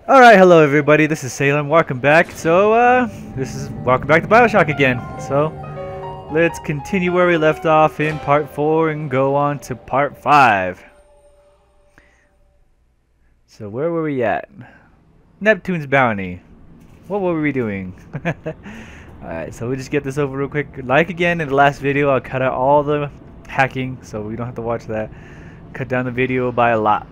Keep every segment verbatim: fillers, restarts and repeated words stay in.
Alright, hello everybody, this is Salem, welcome back. So, uh, this is, welcome back to Bioshock again. So, let's continue where we left off in part four and go on to part five. So, where were we at? Neptune's Bounty. What were we doing? Alright, so we'll just get this over real quick. Like again, in the last video, I'll cut out all the hacking, so we don't have to watch that. Cut down the video by a lot.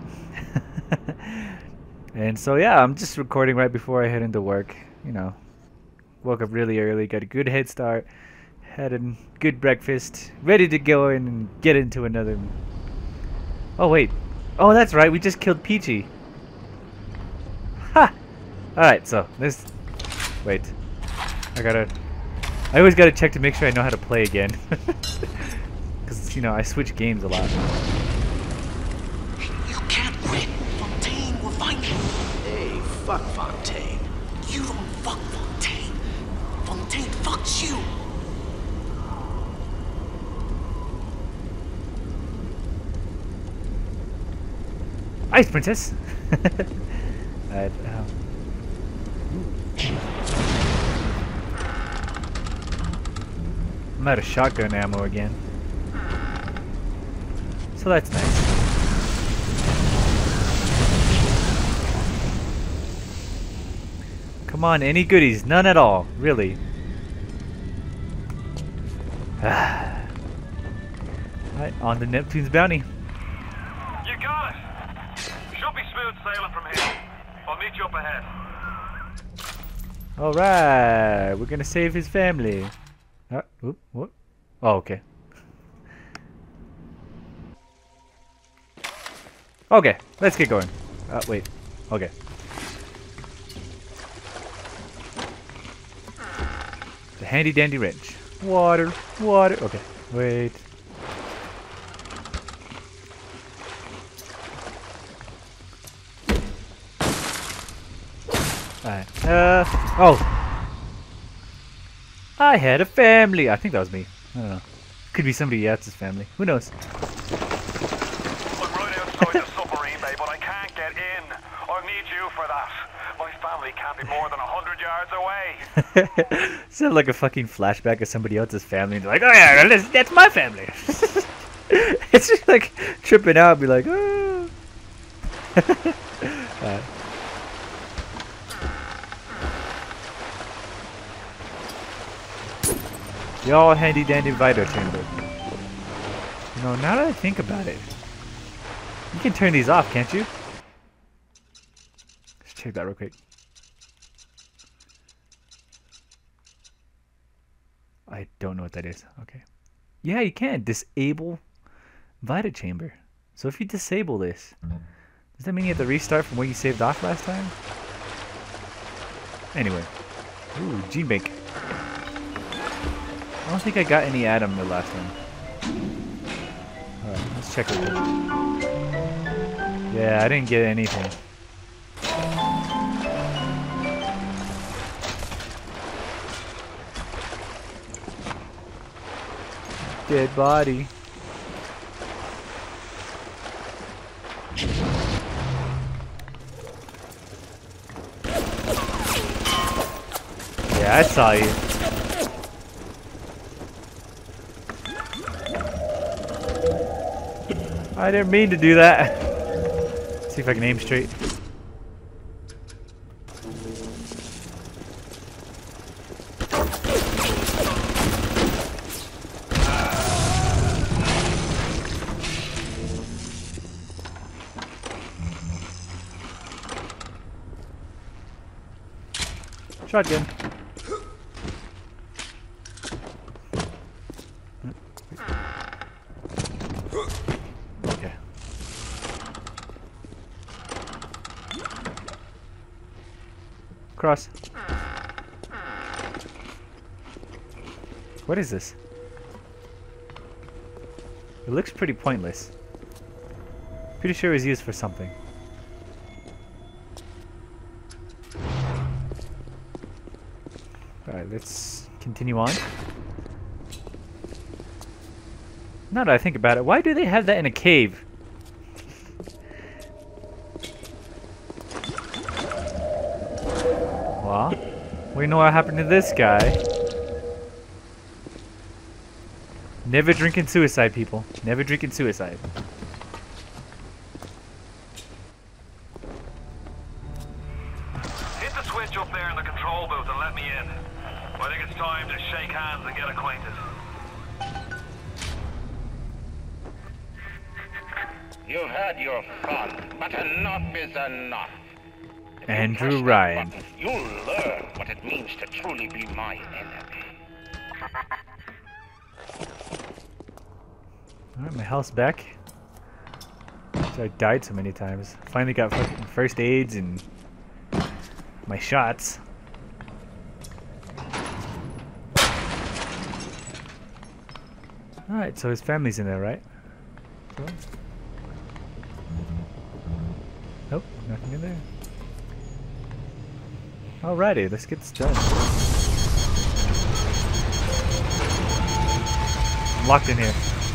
And so yeah, I'm just recording right before I head into work. You know, woke up really early, got a good head start, had a good breakfast, ready to go in and get into another. Oh wait, oh that's right, we just killed Peachy. Ha! Alright, so this. Wait, I gotta. I always gotta check to make sure I know how to play again. Because you know I switch games a lot. Hey, fuck Fontaine. You don't fuck Fontaine. Fontaine fucks you. Ice Princess! Alright, um. I'm out of shotgun ammo again. So that's nice. Come on, any goodies? None at all, really. Alright, on to Neptune's Bounty. You got it! Should be smooth sailing from here. I'll meet you up ahead. Alright, we're gonna save his family. Uh, whoop, whoop. Oh, okay. Okay, let's get going. Uh, wait. Okay. The handy dandy wrench. Water, water. Okay, wait. Alright. Uh, oh. I had a family. I think that was me. I don't know. Could be somebody else's family. Who knows? I'm right outside the submarine bay, but I can't get in. I need you for that. My family can't be more than a hundred yards away. Sound like a fucking flashback of somebody else's family. And they're like, oh yeah, that's, that's my family. It's just like tripping out, be like, oh. uh, the all handy dandy Vito chamber. You know, now that I think about it, you can turn these off, can't you? Let's check that real quick. I don't know what that is. Okay. Yeah, you can disable Vita chamber. So if you disable this, does that mean you have to restart from where you saved off last time? Anyway. Ooh, gene bank. I don't think I got any Adam the last time. Alright, let's check it. Yeah, I didn't get anything. Dead body. Yeah, I saw you. I didn't mean to do that. See if I can aim straight. Shotgun. Okay. Cross. What is this? It looks pretty pointless. Pretty sure it was used for something. Alright, let's continue on. Now that I think about it, why do they have that in a cave? Well, we know what happened to this guy. Never drinking suicide, people. Never drinking suicide. Hit the switch up there in the control booth and let me in. I think it's time to shake hands and get acquainted. You've had your fun, but enough is enough. If you Andrew press that Ryan. button, you'll learn what it means to truly be my enemy. Alright, my health's back. So I died so many times. Finally got fucking first aids and my shots. Alright, so his family's in there, right? So. Nope, nothing in there. Alrighty, let's get this done. I'm locked in here.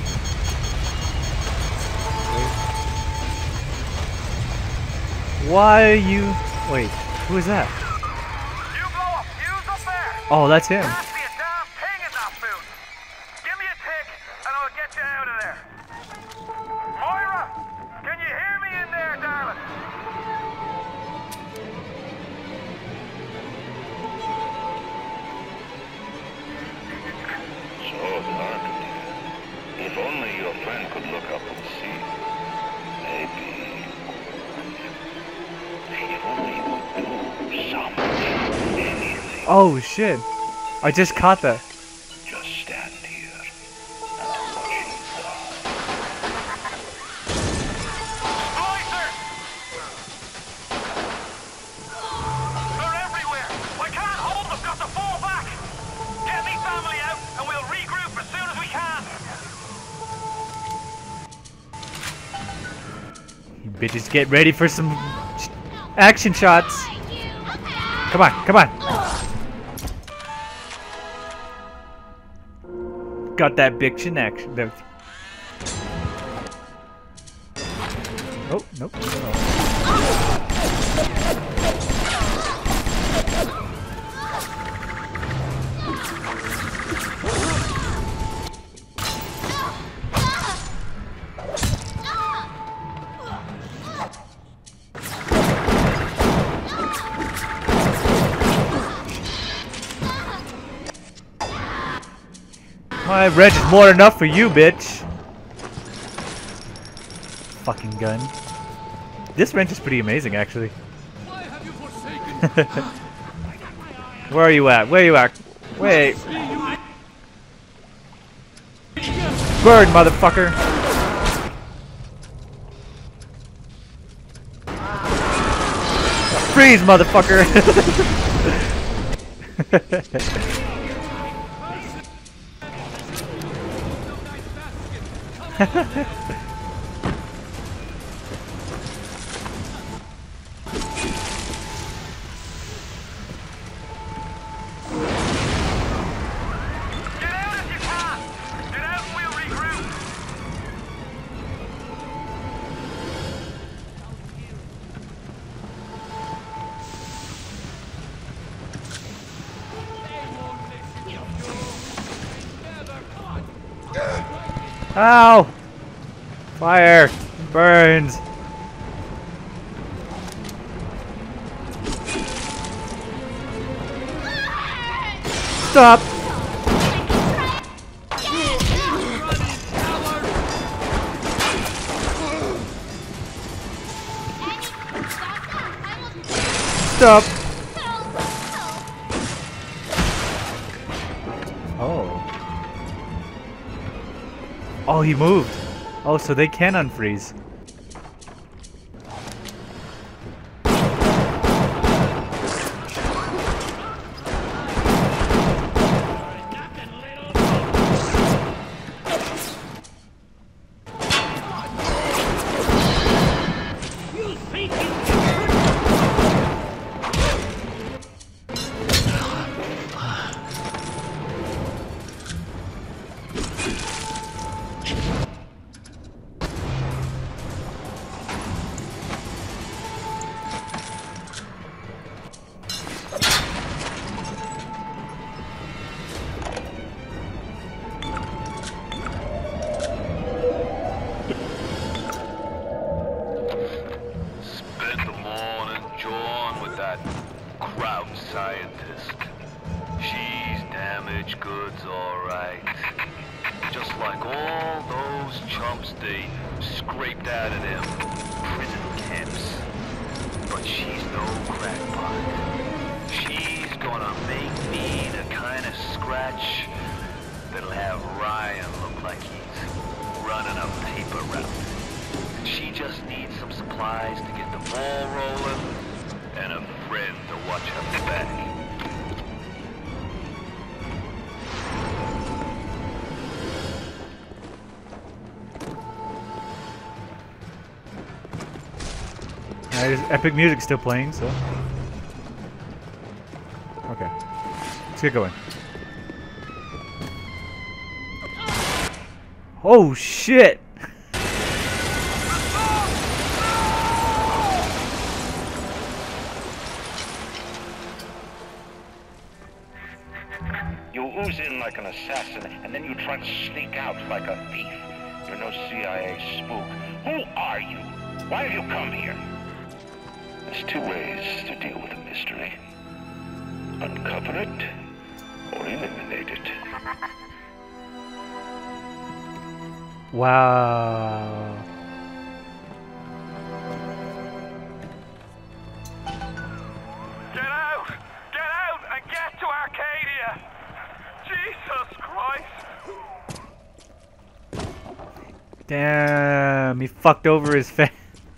Why are you... Wait, who is that? You blow up fuse up there! Oh, that's him. Pass me a damn thing in that fuse! Give me a tick and I'll get you out of there! Moira! Can you hear me in there, darling? So dark in here. If only your friend could look up and see. Maybe. If only you could do something, anything. Oh shit. I just caught that. Just stand here and watch you die. Slicer! They're everywhere! I can't hold them! Got to fall back! Get me family out and we'll regroup as soon as we can! You bitches get ready for some sh action shots. Come on, come on. Got that biction action. There. Oh, nope. My wrench is more than enough for you, bitch. Fucking gun. This wrench is pretty amazing, actually. Where are you at? Where are you at? Wait. Burn, motherfucker. Freeze, motherfucker. Get out if you can! Get out and we'll regroup! Ow! Fire! Burns! Stop! Stop! Oh. Oh, he moved. Oh, so they can unfreeze. that crowd scientist. She's damaged goods, alright. Just like all those chumps they scraped out of them prison camps. But she's no crackpot. She's gonna make me the kind of scratch that'll have Ryan look like he's running a paper route. She just needs some supplies to get the ball rolling and a friend to watch her back. Alright, epic music still playing, so. Okay. Let's get going. Oh shit! You ooze in like an assassin, and then you try to sneak out like a thief. You're no C I A spook. Who are you? Why have you come here? There's two ways to deal with a mystery. Uncover it, or eliminate it. Wow. Get out! Get out and get to Arcadia! Jesus Christ! Damn, he fucked over his family.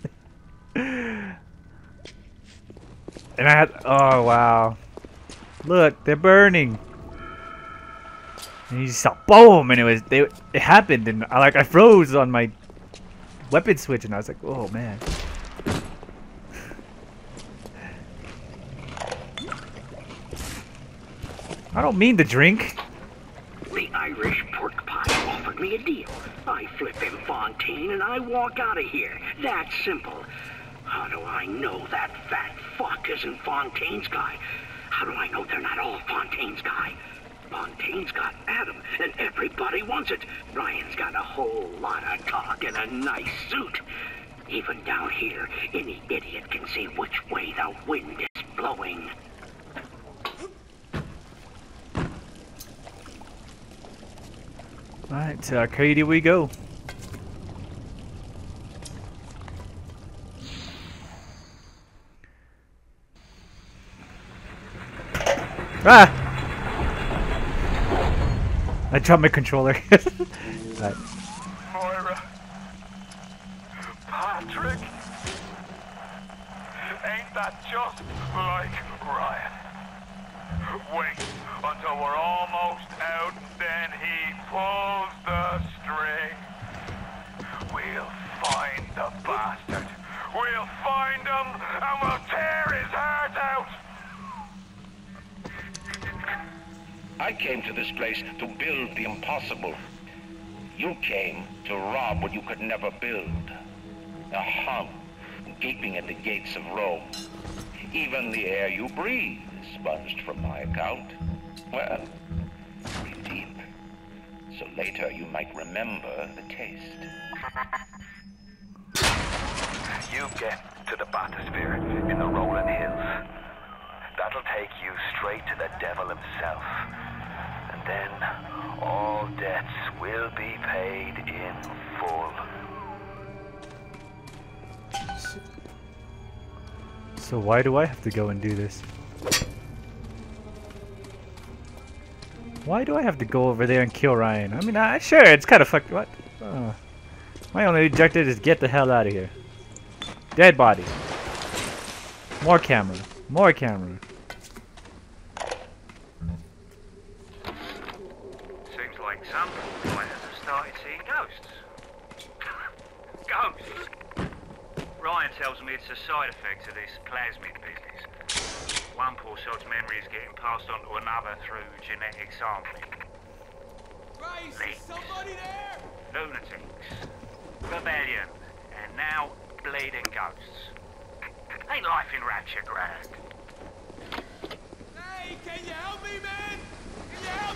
And I had, oh wow. Look, they're burning. And he just saw boom, and it was, they, it happened, and I like, I froze on my weapon switch, and I was like, oh man. I don't mean to drink. The Irish pork pie offered me a deal. I flip him Fontaine and I walk out of here. That's simple. How do I know that fat fuck isn't Fontaine's guy? How do I know they're not all Fontaine's guy? Fontaine's got Adam, and everybody wants it. Ryan's got a whole lot of talk and a nice suit. Even down here, any idiot can see which way the wind is blowing. Alright, to Arcadia we go. Ah! I dropped my controller. Right. Moira. Patrick. Ain't that just like Ryan? Wait until we're almost out, then he pulls the string. We'll find the bastard. We'll find him and we'll tear his heart out. I came to this place to build the impossible. You came to rob what you could never build. A hum gaping at the gates of Rome. Even the air you breathe is sponged from my account. Well, breathe deep, so later you might remember the taste. You get to the bathysphere in the rolling hills. That'll take you straight to the devil himself. And then all debts will be paid in full. So why do I have to go and do this? Why do I have to go over there and kill Ryan? I mean, I, sure, it's kind of fucked. What? Uh, my only objective is get the hell out of here. Dead body. More camera. More camera. Seems like some fighters have started seeing ghosts. Ghosts? Ryan tells me it's a side effect of this plasmid business. One poor sod's memory is getting passed on to another through genetic sampling. Grace, Leaks. is somebody there? Lunatics. Rebellion. And now bleeding ghosts. Ain't life in Ratchet grand? Hey, can you help me, man? Can you help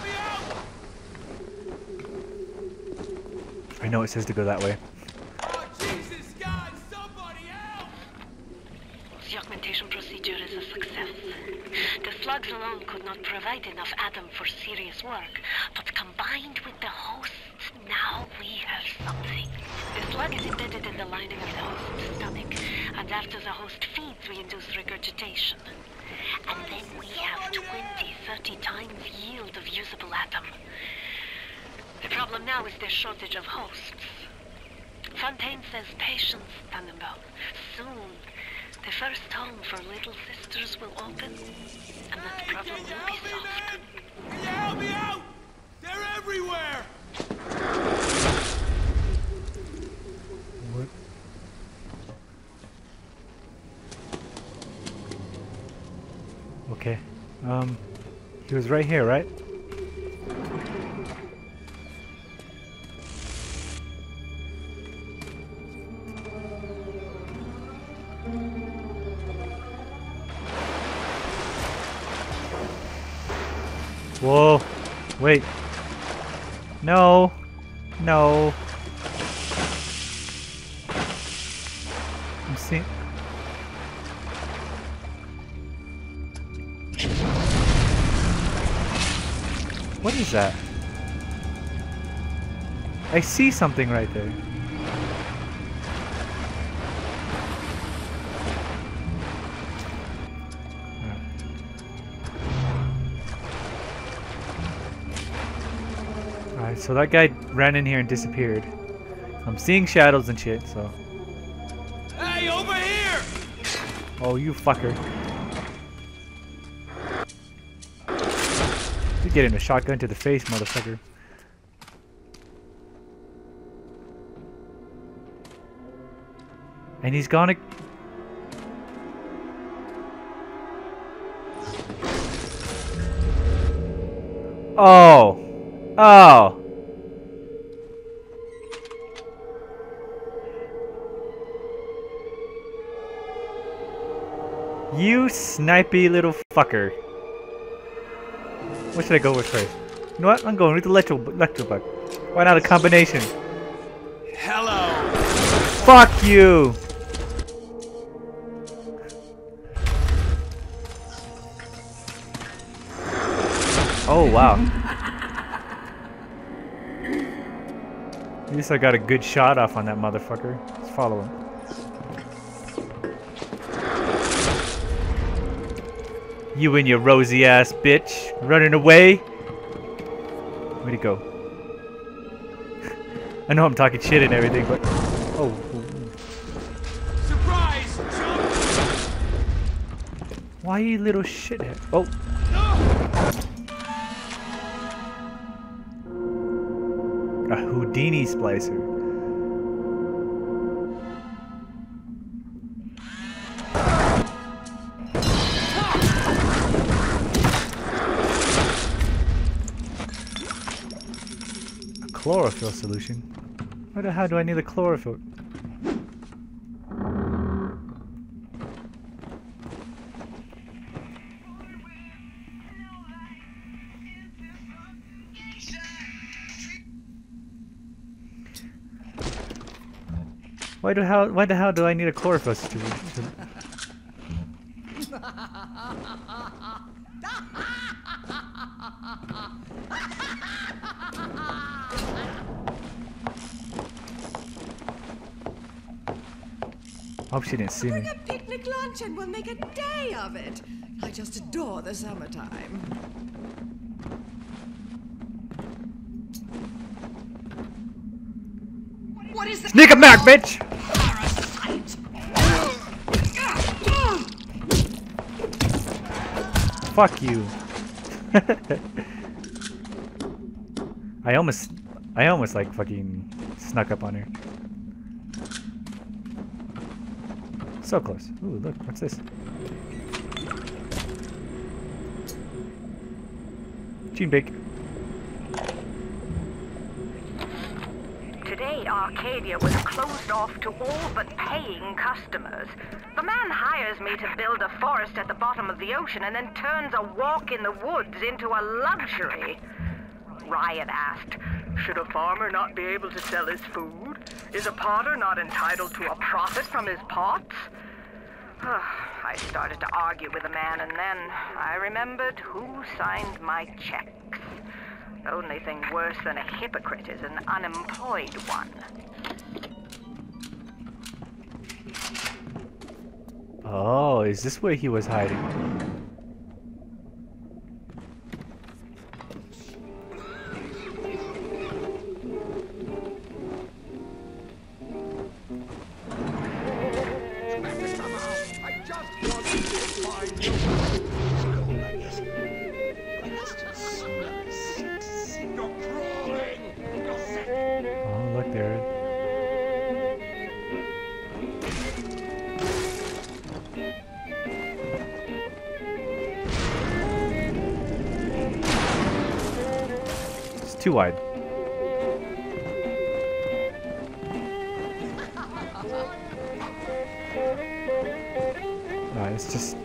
me out? I know it says to go that way. Oh, Jesus, God, somebody help! Adam's augmentation procedure is a success. The slugs alone could not provide enough Adam for serious work, but combined with the host, now we have something. The slug is embedded in the lining of the host's stomach, and after the host feeds, we induce regurgitation. And then we have twenty, thirty times yield of usable Adam. The problem now is the shortage of hosts. Fontaine says patience, Tannenbaum. Soon, the first home for little sisters will open, and that problem will be solved. Can you help me out? They're everywhere! What? Okay. Um, he was right here, right? Whoa. Wait. No. No. I'm seeing... What is that? I see something right there. Alright, so that guy ran in here and disappeared. I'm seeing shadows and shit, so... Hey, over here! Oh, you fucker. You're getting a shotgun to the face, motherfucker. And he's gonna... Oh! Oh! You snipey little fucker. What should I go with first? You know what? I'm going with the electro electrobug. Why not a combination? Hello! Fuck you! Oh wow. At least I got a good shot off on that motherfucker. Let's follow him. You and your rosy ass bitch running away. Where'd he go? I know I'm talking shit and everything, but oh. Surprise! Jump! Why you little shithead? Oh. A Houdini splicer. A chlorophyll solution. Why the hell do I need a chlorophyll? Why the hell? Why the hell do I need a chlorophyll solution? Hope she didn't see me. Bring a picnic lunch and we'll make a day of it. I just adore the summertime. What is the Sneak him back, bitch! parasite? Fuck you. I almost, I almost like fucking snuck up on her. So close. Ooh, look, what's this? Gene Bake. Today, Arcadia was closed off to all but paying customers. The man hires me to build a forest at the bottom of the ocean and then turns a walk in the woods into a luxury. Ryan asked, should a farmer not be able to sell his food? Is a potter not entitled to a profit from his pots? I started to argue with a man, and then I remembered who signed my checks. The only thing worse than a hypocrite is an unemployed one. Oh, is this where he was hiding? Oh, look there. It's too wide. No, it's just...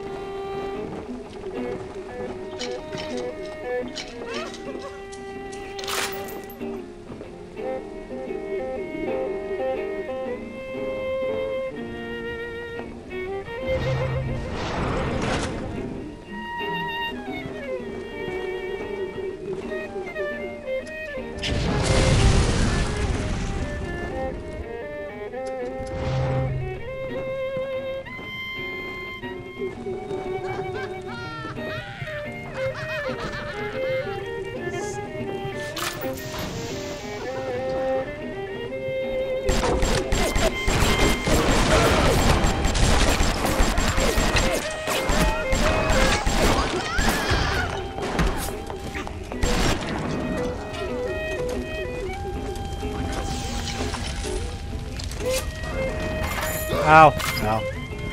Ow! Ow.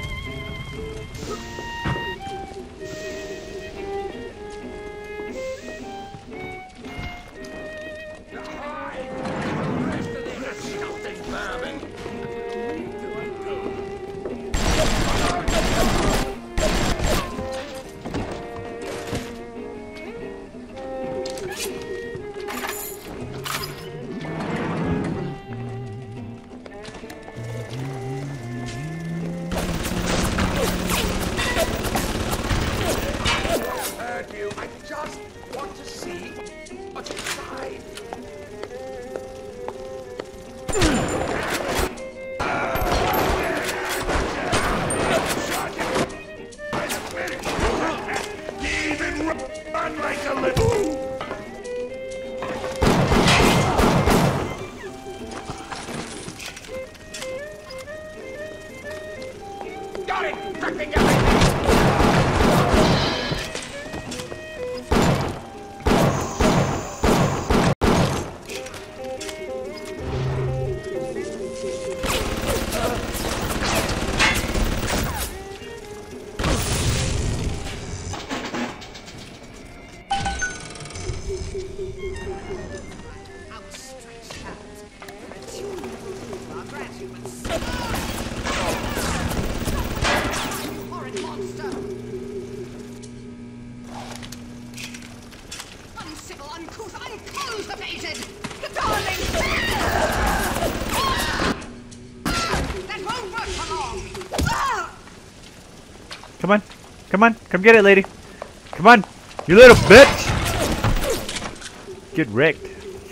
Come on. Come on. Come get it, lady. Come on. You little bitch. Get wrecked.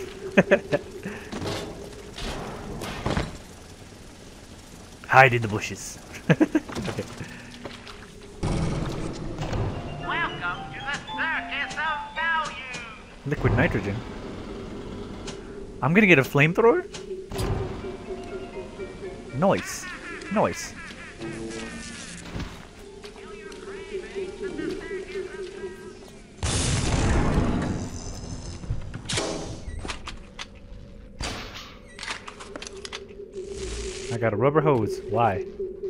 Hide in the bushes. Okay. Welcome to the Circus of Value. Liquid nitrogen. I'm gonna get a flamethrower? Nice. Nice. I got a rubber hose. Why?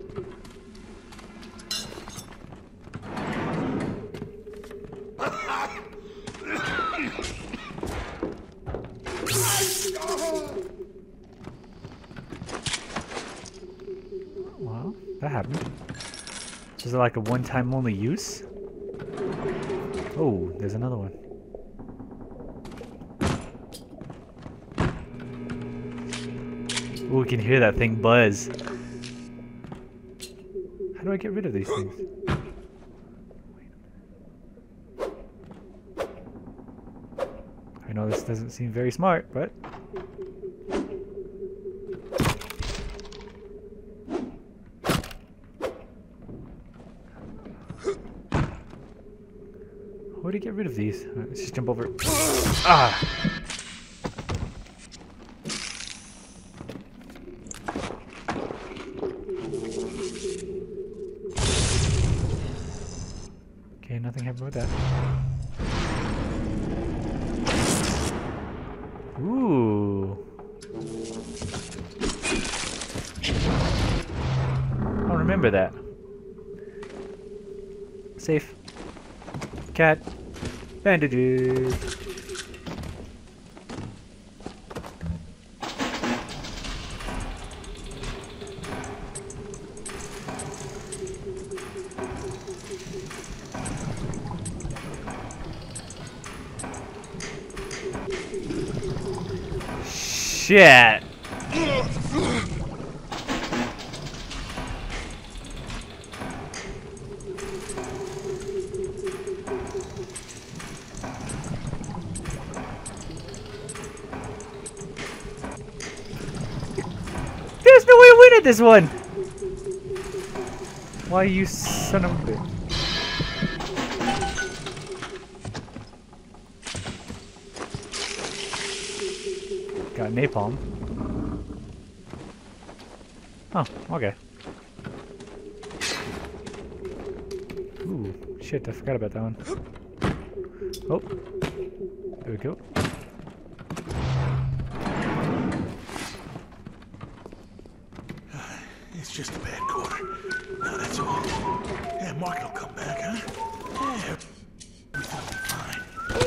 Well, that happened. Is it like a one-time only use? Oh, there's another one. Ooh, we can hear that thing buzz. How do I get rid of these things? I know this doesn't seem very smart, but... How do you get rid of these? Right, let's just jump over. Ah! Okay, nothing happened with that. Ooh. I don't remember that. Safe. Cat. Bandages. Shit. There's no way to win at this one! Why, you son of a bitch. Got napalm. Oh, okay. Ooh, shit, I forgot about that one. Oh, there we go. It's just a bad quarter. No, that's all. Yeah, Mark will come back, huh? Yeah, everything will be fine.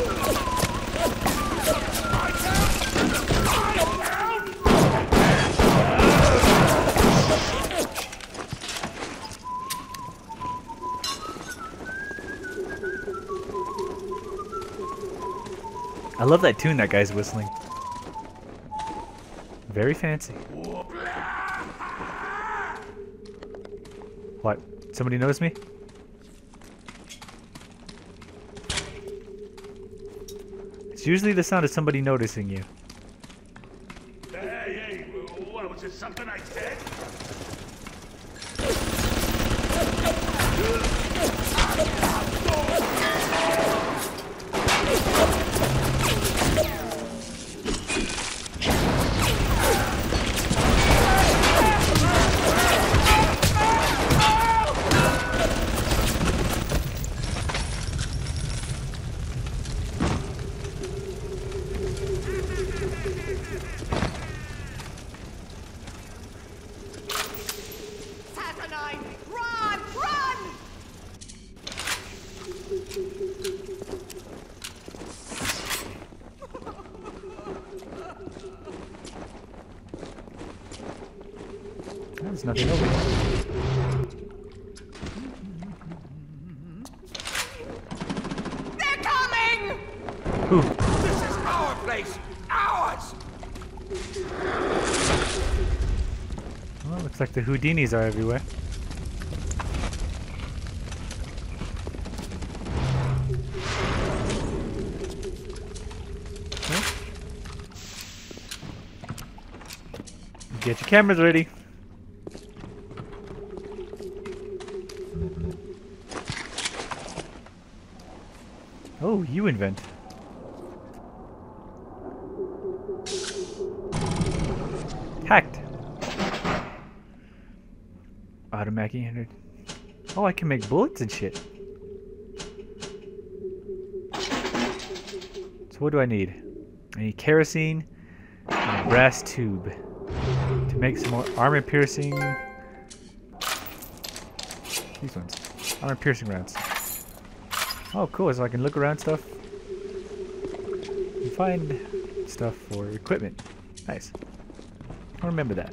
I love that tune that guy's whistling. Very fancy. What? Somebody notice me? It's usually the sound of somebody noticing you. Hey, hey, what was it? Something I said? There's nothing over here. They're coming! Who? This is our place! Ours! Well, looks like the Houdinis are everywhere. Okay. Get your cameras ready. Oh, you invent. Hacked. Automatic entered. Oh, I can make bullets and shit. So what do I need? I need kerosene and a brass tube to make some more armor piercing. These ones. Armor piercing rounds. Oh, cool. So I can look around stuff and find stuff for equipment. Nice. I'll remember that.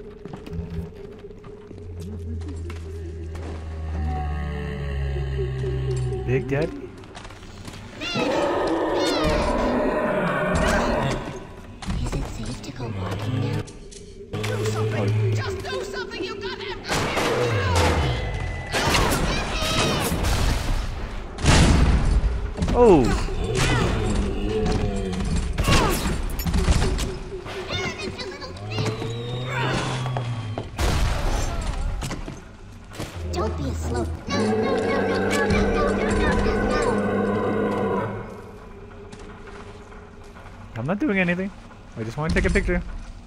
Big Daddy? Is it safe to go walking now? Do something! Just do something! You got everything! Oh! Don't be a slow. No, no, no, no, no, no, no, no, no, no. I'm not doing anything. I just want to take a picture.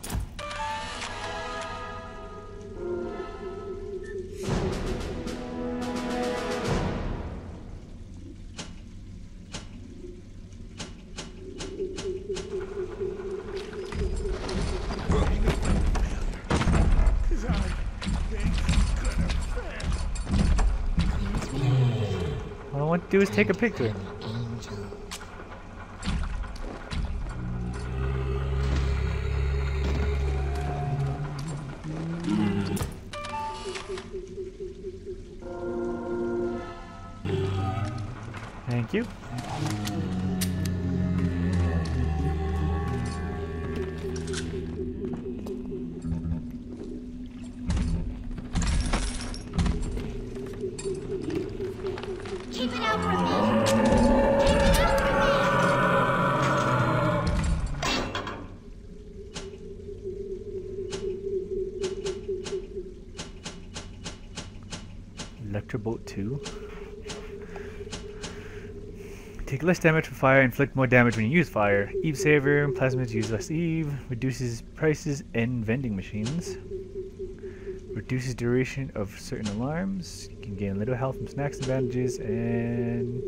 All I want to do is take a picture. Thank you. Keep it out from me. Keep it out from me. Electrobolt two. Take less damage from fire, inflict more damage when you use fire. Eve Saver, plasmids use less Eve, reduces prices in vending machines. Reduces duration of certain alarms. You can gain a little health from snacks and bandages, and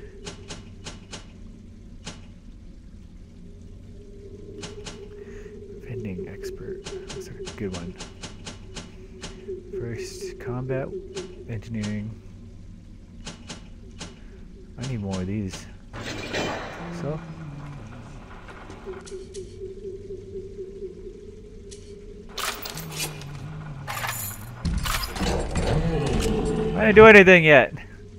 vending expert. That's a good one. First, combat, engineering. I need more of these. So. I didn't do anything yet.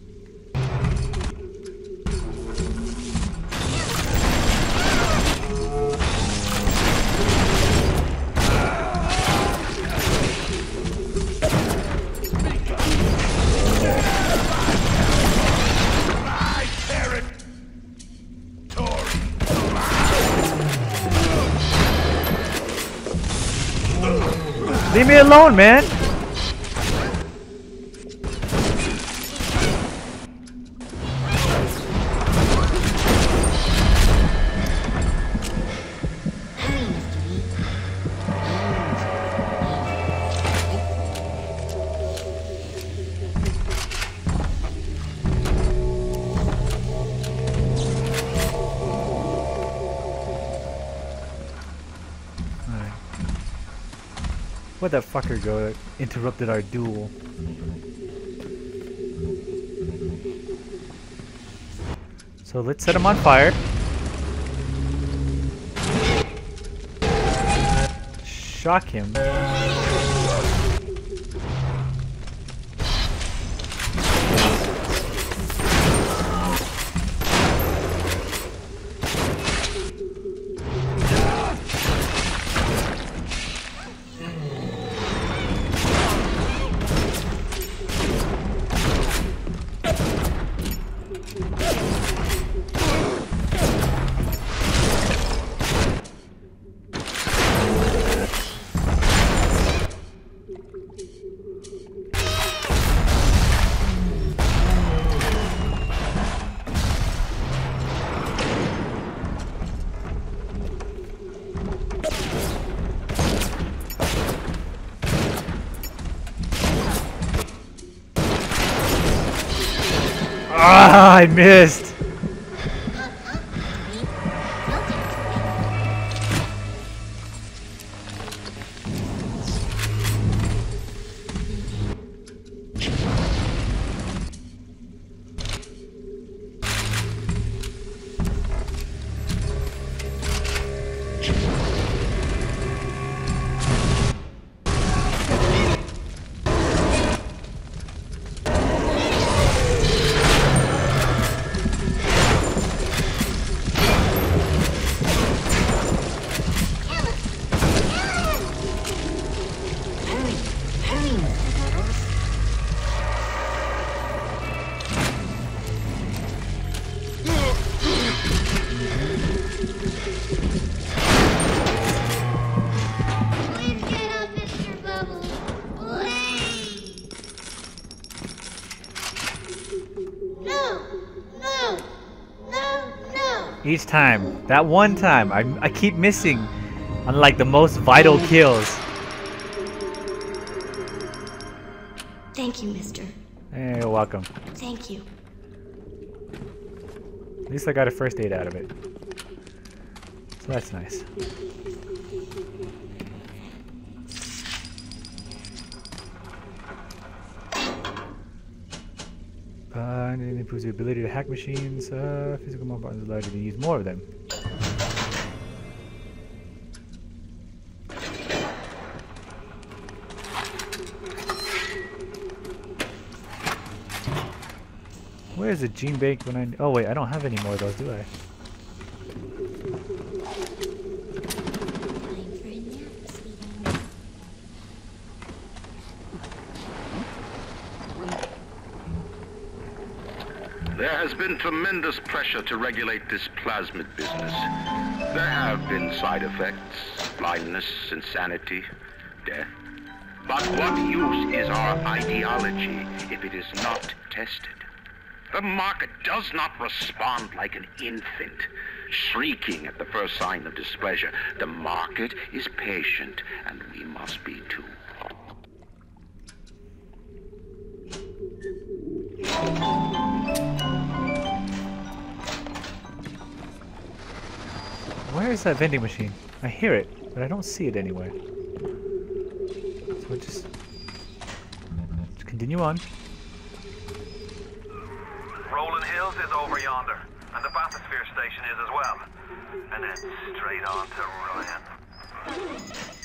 Leave me alone, man! Where'd that fucker go that interrupted our duel? So let's set him on fire. Shock him. Ah, I missed. Each time. That one time. I, I keep missing on like the most vital kills. Thank you, mister. Hey, you're welcome. Thank you. At least I got a first aid out of it. So that's nice. Uh, and it improves the ability to hack machines. Uh, physical mobile buttons allow you to use more of them. Where's the gene bank when I... Oh wait, I don't have any more of those, do I? There has been tremendous pressure to regulate this plasmid business. There have been side effects, blindness, insanity, death. But what use is our ideology if it is not tested? The market does not respond like an infant, shrieking at the first sign of displeasure. The market is patient, and we must be too. Where is that vending machine? I hear it, but I don't see it anywhere. So we'll just, just continue on. Rolling Hills is over yonder, and the bathysphere station is as well. And then straight on to Ryan.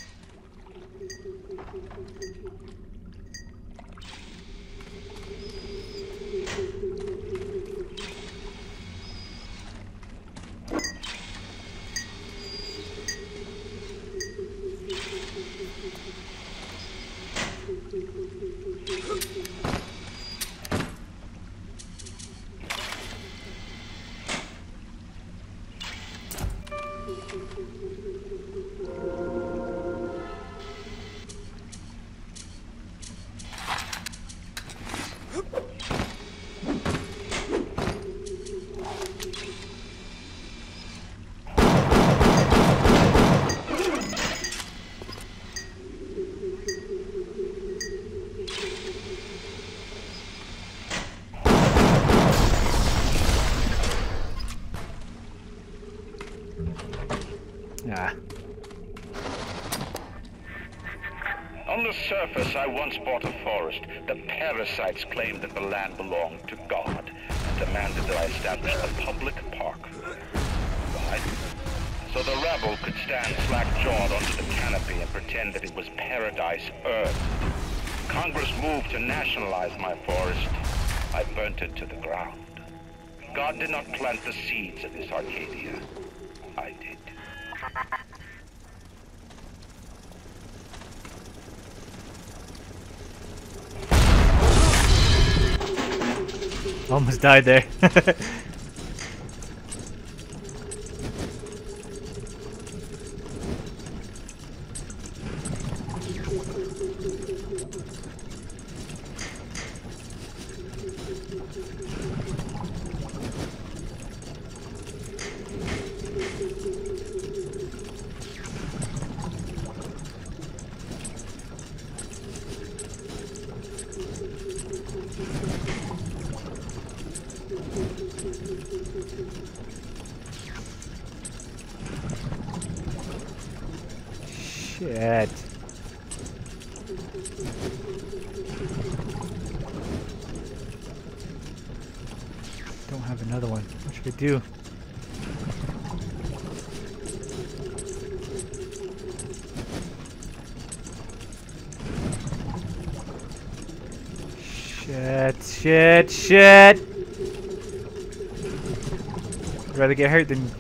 Ah. On the surface, I once bought a forest. The parasites claimed that the land belonged to God and demanded that I establish a public park. Why? So the rebel could stand slack-jawed under the canopy and pretend that it was paradise Earth. Congress moved to nationalize my forest. I burnt it to the ground. God did not plant the seeds of this Arcadia. I did. Almost died there. Shit. Don't have another one. What should I do? Shit, shit, shit! I'd rather get hurt than...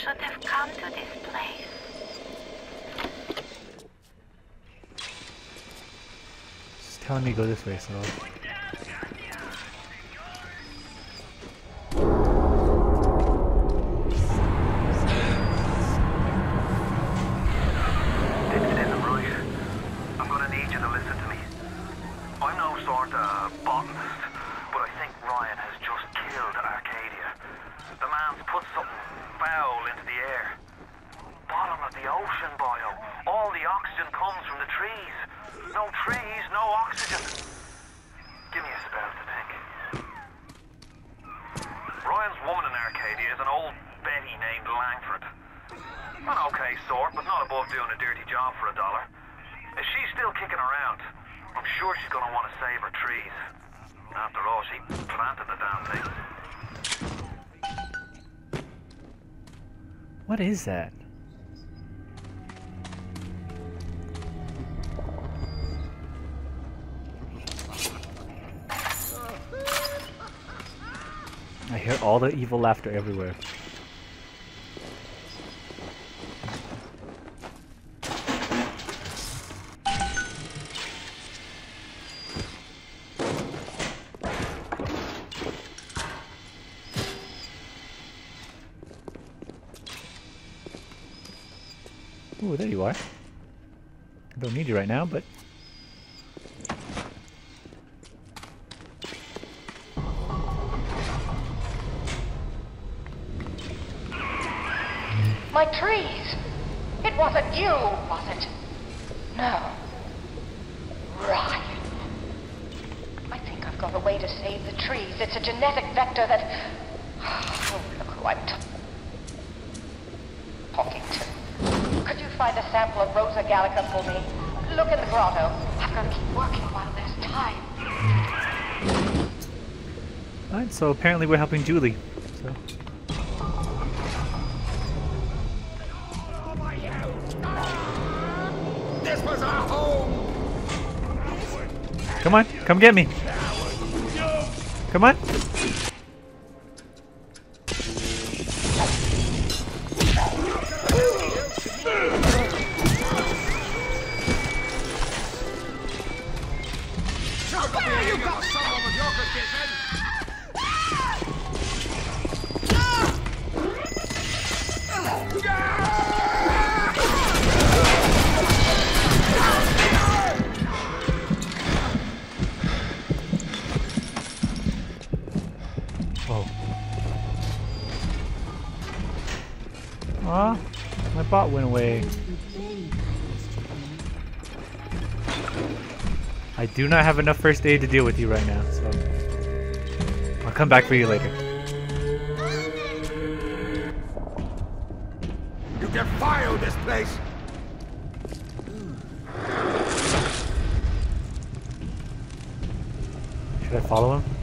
should have come to this place. It's telling me to go this way, so. What is that? I hear all the evil laughter everywhere. Ooh, there you are. I don't need you right now, but... My trees! It wasn't you, was it? No. Ryan. I think I've got a way to save the trees. It's a genetic vector that... Oh, look who I'm t talking to. Could you find a sample of Rosa Gallica for me? Look in the grotto. I've got to keep working while there's time. Alright, so apparently we're helping Julie. So. This was our home. Come on, come get me. Come on. Aw, my bot went away. I do not have enough first aid to deal with you right now, so I'll come back for you later. You defile this place. Should I follow him?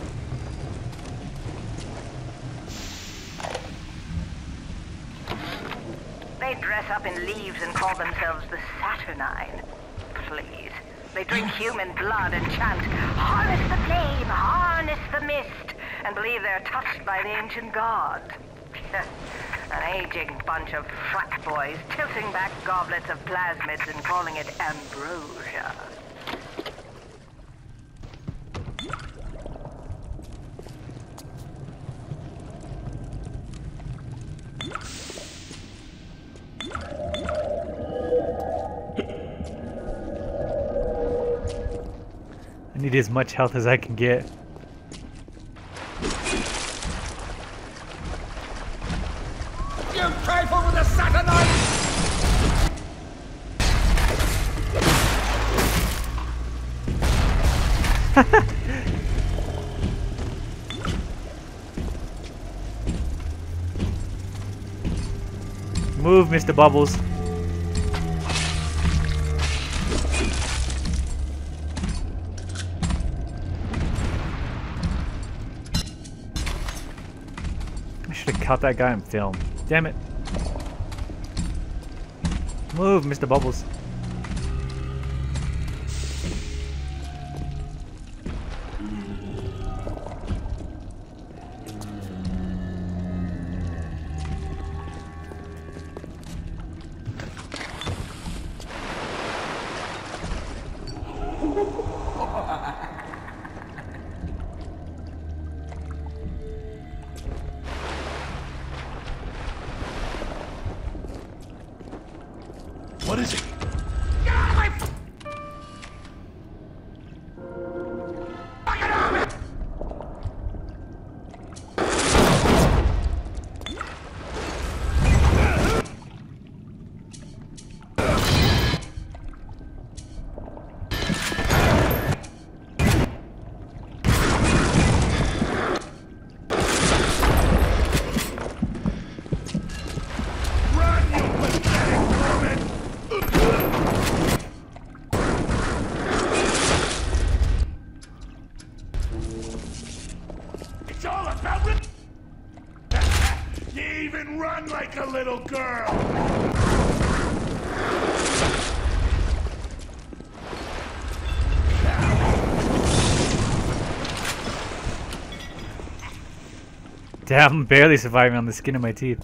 They dress up in leaves and call themselves the Saturnine. Please. They drink human blood and chant, harness the flame, harness the mist, and believe they're touched by the ancient gods. An aging bunch of frat boys tilting back goblets of plasmids and calling it ambrosia. I need as much health as I can get. You trifle with the Saturnine! Move, Mister Bubbles. I should have caught that guy on film. Damn it. Move, Mister Bubbles. What is it? It's all about re- You even run like a little girl! Damn, I'm barely surviving on the skin of my teeth.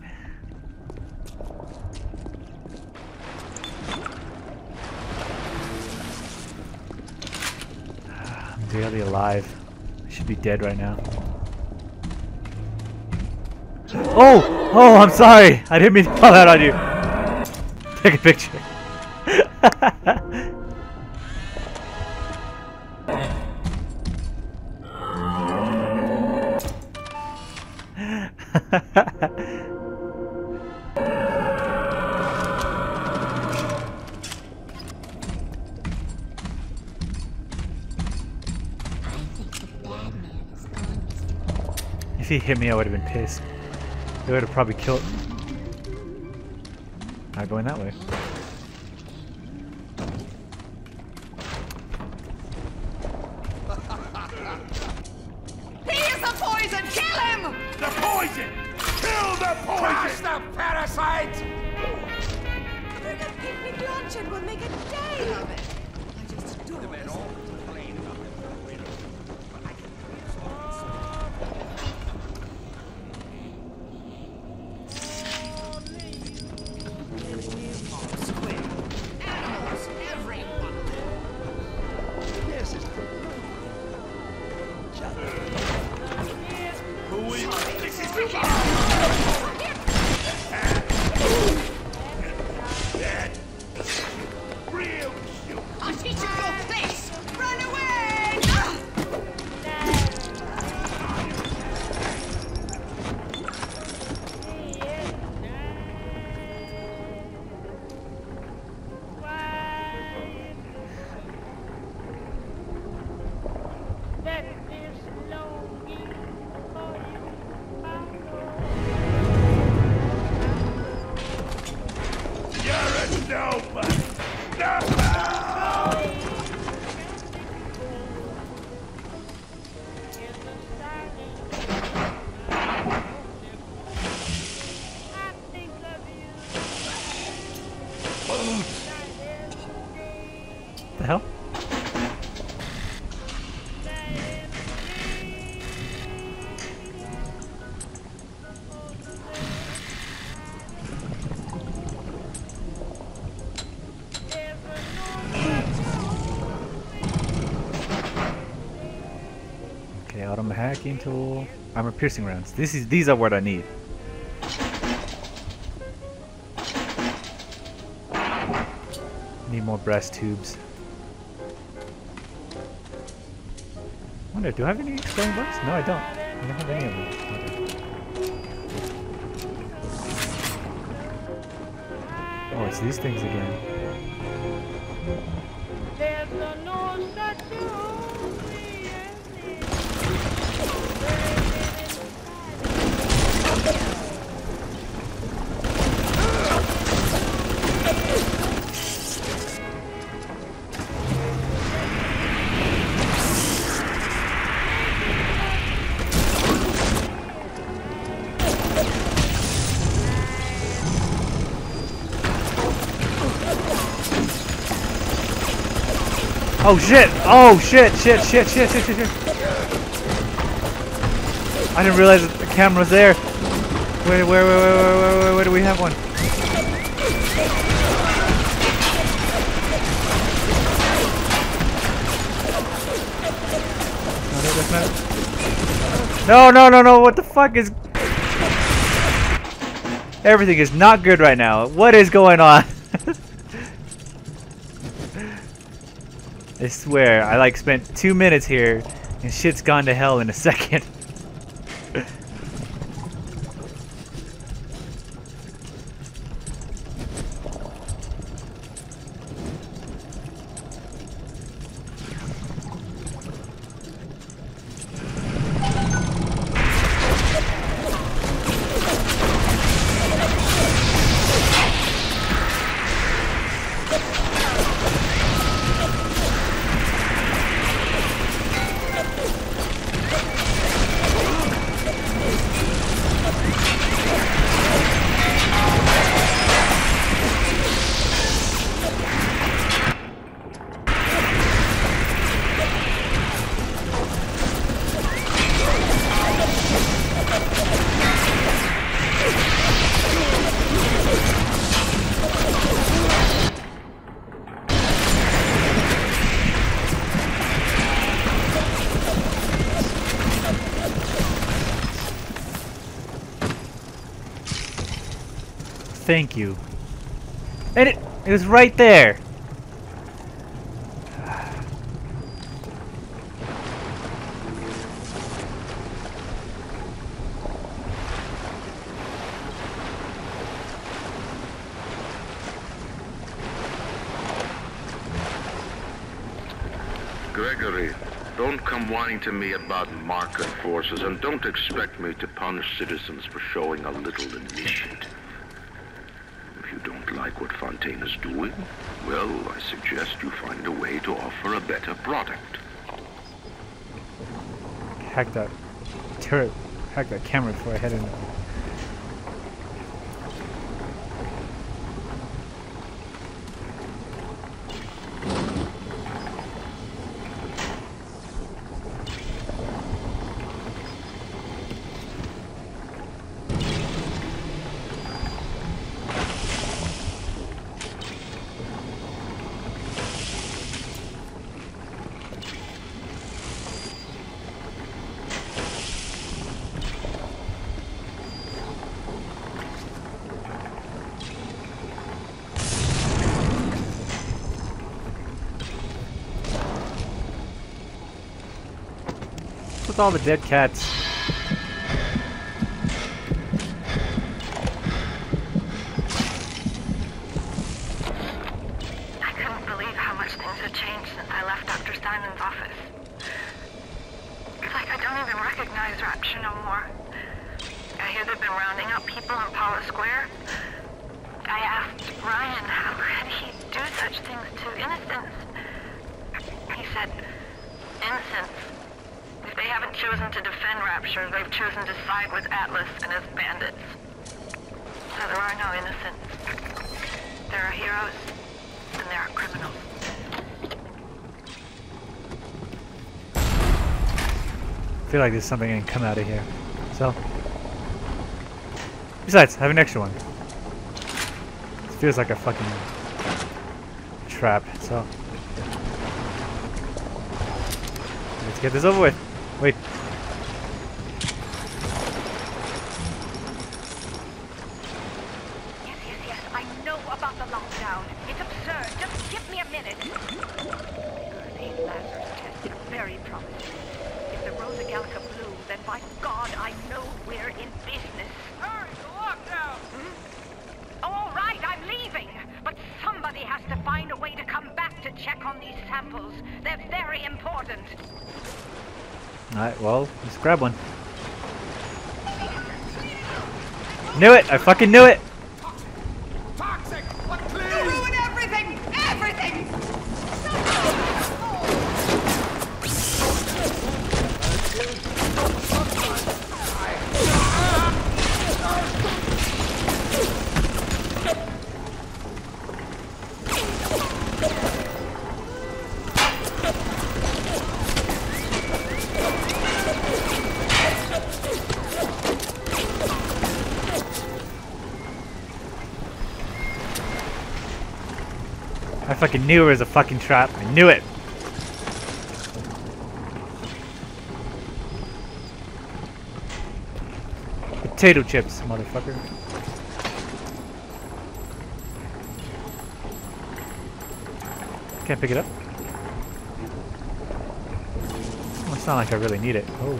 I'm barely alive. I should be dead right now. Oh! Oh, I'm sorry! I didn't mean to call that on you. Take a picture. If he hit me, I would have been pissed. They would have probably killed. Not going that way. He is the poison! Kill him! The poison! Kill the poison! Crush the parasite! Bring a picnic lunch and we'll make a day of it. I just adore this. I'll teach you your place! Run away! You're a nobody! No! The hell? Okay, autumn hacking tool. Armor piercing rounds. This is these are what I need. Need more breast tubes. I wonder, do I have any exploding bullets? No, I don't. I don't have any of them. Okay. Oh, it's these things again. Oh shit! Oh shit! Shit! Shit! Shit! Shit! Shit! Shit! I didn't realize that the camera was there. Where? Where? Where? Where? Where? Where? Where, where do we have one? No, no, no, no, what the fuck is... Everything is not good right now. What is going on? I swear, I like spent two minutes here and shit's gone to hell in a second. Thank you. And it, it was right there. Gregory, don't come whining to me about market forces, and don't expect me to punish citizens for showing a little initiative. If you don't like what Fontaine is doing, well, I suggest you find a way to offer a better product. Hack that turret, hack that camera before I head in. With all the dead cats. I couldn't believe how much things have changed since I left Doctor Simon's office. It's like I don't even recognize Rapture no more. I hear they've been rounding up people in Paula Square. I asked Ryan how could he do such things to innocents. He said, innocents. If they haven't chosen to defend Rapture, they've chosen to side with Atlas and his bandits. So there are no innocents. There are heroes, and there are criminals. I feel like there's something that can come out of here. So, besides, I have an extra one. It feels like a fucking trap, so let's get this over with. Wait. Yes, yes, yes. I know about the lockdown. It's absurd. Just give me a minute. Early Lazarus test is very promising. If the Rosa Gallica blew, then by God, I know we're in business. Hurry, the lockdown! Hmm? All right, I'm leaving. But somebody has to find a way to come back to check on these samples. They're very important. Alright, well, let's grab one. Knew it! I fucking knew it! Toxic! What, please? You ruin everything! Everything! I fucking knew it was a fucking trap. I knew it! Potato chips, motherfucker. Can't pick it up? Well, it's not like I really need it. Oh.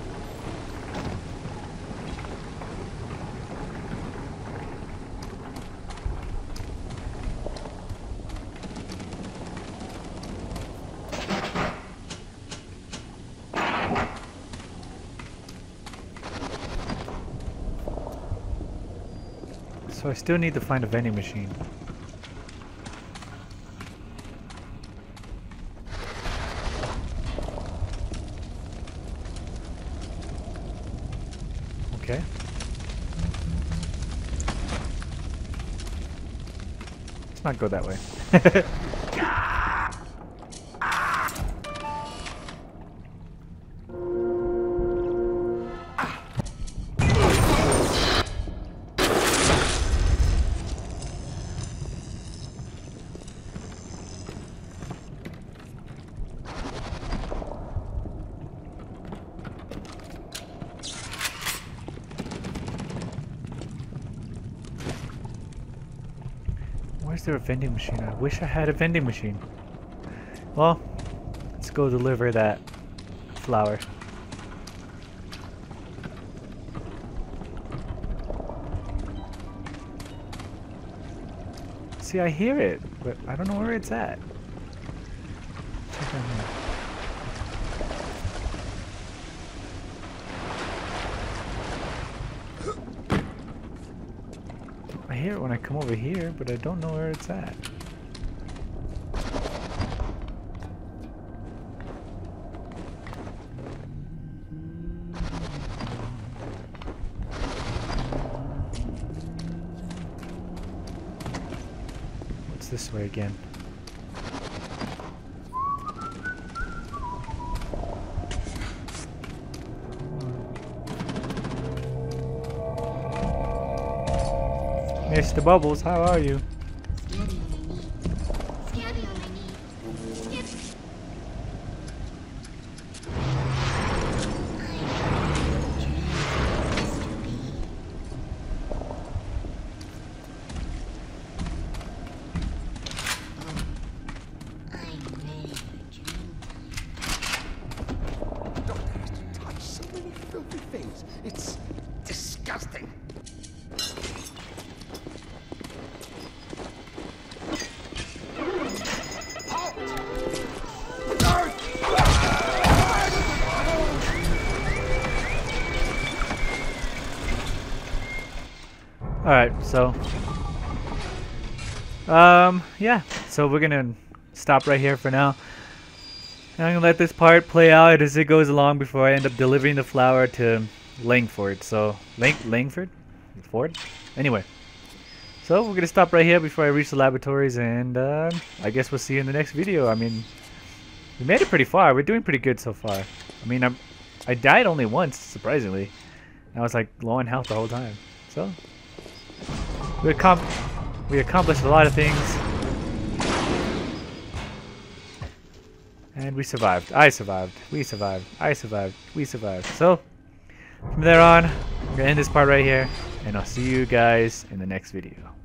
So I still need to find a vending machine. Okay. Let's not go that way. Where's there a vending machine? I wish I had a vending machine. Well, let's go deliver that flour. See, I hear it, but I don't know where it's at. Check down here. I hear it when I come over here, but I don't know where it's at. What's this way again? Mister Bubbles, how are you? So many filthy things. It's disgusting. Alright, so um yeah, so we're gonna stop right here for now. And I'm gonna let this part play out as it goes along before I end up delivering the flour to Langford. So Lang Langford? Ford? Anyway. So we're gonna stop right here before I reach the laboratories, and uh, I guess we'll see you in the next video. I mean, we made it pretty far. We're doing pretty good so far. I mean, I'm I died only once, surprisingly. I was like low on health the whole time. So We, accom we accomplished a lot of things. And we survived. I survived. We survived. I survived. We survived. So, from there on, I'm going to end this part right here. And I'll see you guys in the next video.